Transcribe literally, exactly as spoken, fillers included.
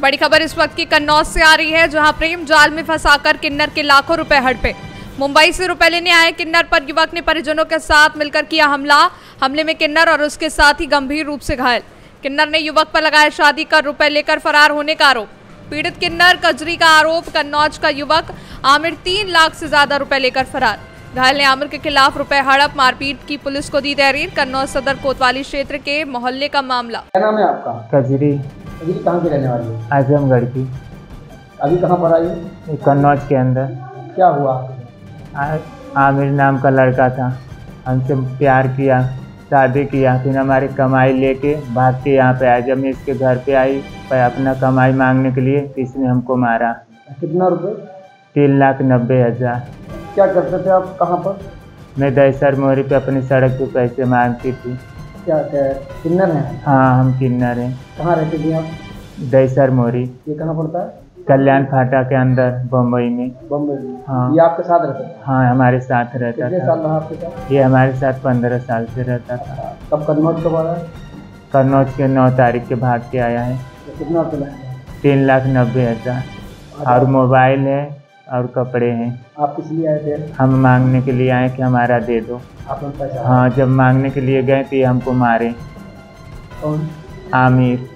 बड़ी खबर इस वक्त की कन्नौज से आ रही है, जहां प्रेम जाल में फंसाकर किन्नर के लाखों रुपए हड़पे। मुंबई से रुपए लेने आए किन्नर पर युवक ने परिजनों के साथ मिलकर किया हमला। हमले में किन्नर और उसके साथी गंभीर रूप से घायल। किन्नर ने युवक पर लगाया शादी कर रुपए लेकर फरार होने का आरोप। पीड़ित किन्नर कजरी का आरोप, कन्नौज का युवक आमिर तीन लाख से ज्यादा रुपए लेकर फरार। घायल ने आमिर के खिलाफ रुपए हड़प मारपीट की पुलिस को दी तहरीर। कन्नौज सदर कोतवाली क्षेत्र के मोहल्ले का मामला। क्या नाम है आपका? कजरी। कजरी कहाँ की रहने वाली है? आजमगढ़ की। अभी कहाँ पर आई है? कन्नौज के अंदर। क्या हुआ? आ, आमिर नाम का लड़का था, हमसे प्यार किया, शादी किया, फिर हमारी कमाई लेके भाग के यहाँ पे आया। जब मैं इसके घर पे आई पर अपना कमाई मांगने के लिए, इसने हमको मारा। कितना रुपए? तीन लाख नब्बे हजार। क्या करते थे आप? कहाँ पर? मैं दैसर मोरी पे अपनी सड़क पे पैसे मांगती थी। क्या क्या किन्नर हैं? हाँ, हम किन्नर हैं। कहाँ रहती थी आप? दैसर मोरी। ये कहाँ पड़ता है? कल्याण फाटा के अंदर, बम्बई में। बम्बई में? हाँ। ये आपके साथ रहता था? हाँ, हमारे साथ रहता कितने था। साल रहा आपके साथ? ये हमारे साथ पंद्रह साल से रहता था। कब कन्नौज कब आया? कन्नौज के नौ तारीख के भाग के आया है। तो कितना रुपये लगा? तीन लाख नब्बे हजार और मोबाइल है और कपड़े हैं। आप किस लिए आए थे? हम मांगने के लिए आए कि हमारा दे दो। आपने पैसा? हाँ, जब मांगने के लिए गए तो ये हमको मारे। कौन? आमिर।